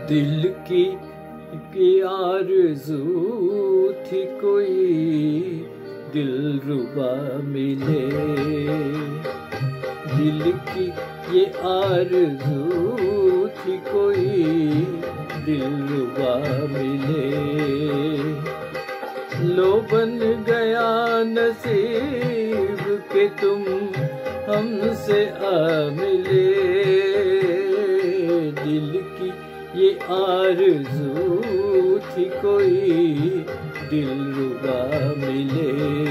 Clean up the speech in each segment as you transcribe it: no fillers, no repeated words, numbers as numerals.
दिल की आरज़ू थी कोई दिलरुबा मिले। दिल की ये आरज़ू थी कोई दिलरुबा मिले। लो बन गया नसीब के तुम हमसे आ मिले। दिल की ये आरज़ू थी कोई दिलरुबा मिले।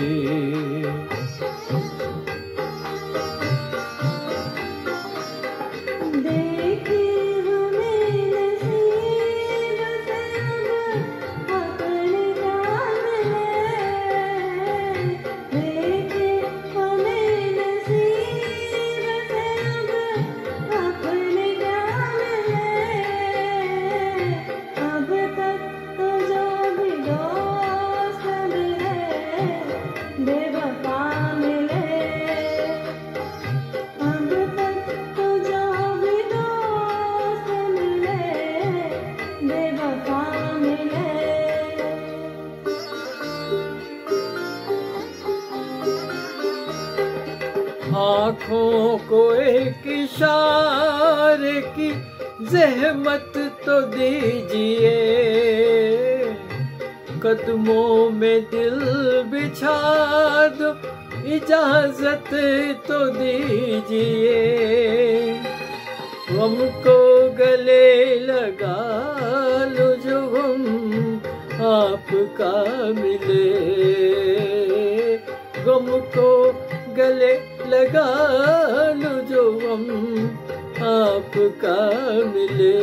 आँखों को एक इशारे की ज़हमत तो दीजिए। कदमों में दिल बिछा दो इजाज़त तो दीजिए। हमको गले लगा लो जो हम आपका मिले। गम को गले लगा लो जो हम आपका मिले।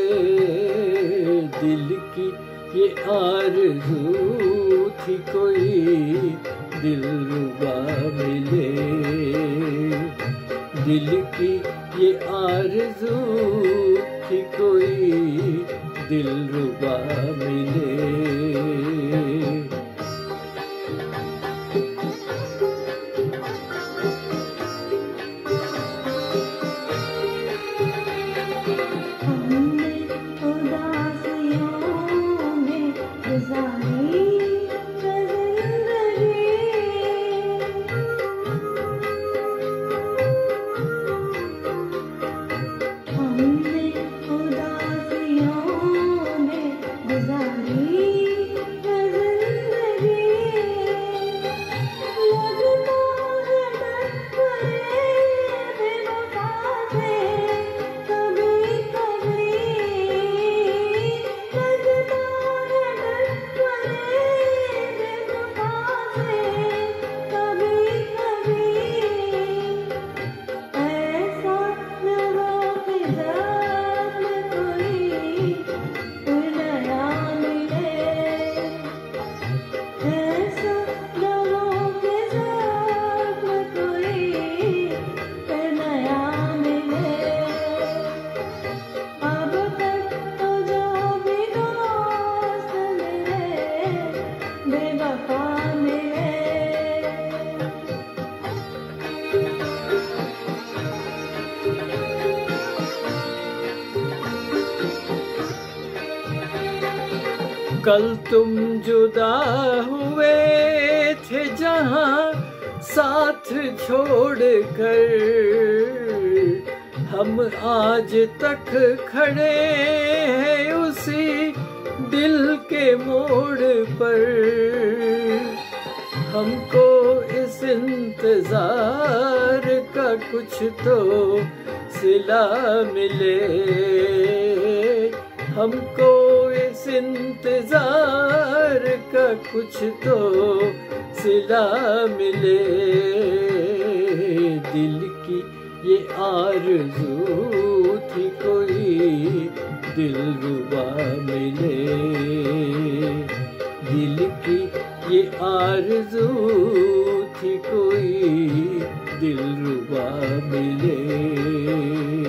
दिल की ये आरज़ू थी कोई दिलरुबा मिले। दिल की ये आरज़ू थी कोई दिलरुबा मिले। कल तुम जुदा हुए थे जहाँ साथ छोड़कर। हम आज तक खड़े हैं उसी दिल के मोड़ पर। हमको इस इंतज़ार का कुछ तो सिला मिले। हमको इस इंतज़ार का कुछ तो सिला मिले। दिल की ये आरज़ू थी कोई दिलरुबा मिले। दिल की ये आरज़ू थी कोई दिलरुबा मिले।